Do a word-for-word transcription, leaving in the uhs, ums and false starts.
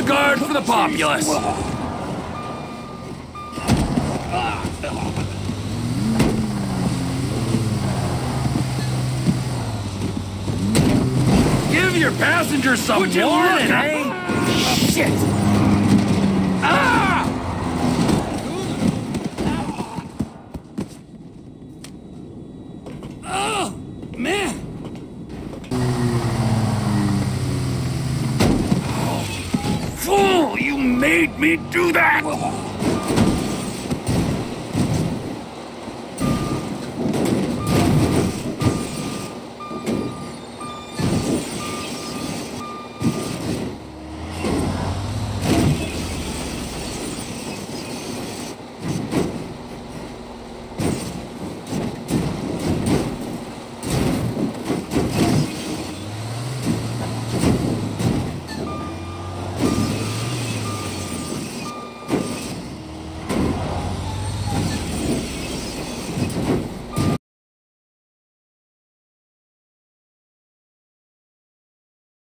regard for the populace. Give your passengers some warning, eh? Shit! Ah! Oh, man! Oh, fool! You made me do that!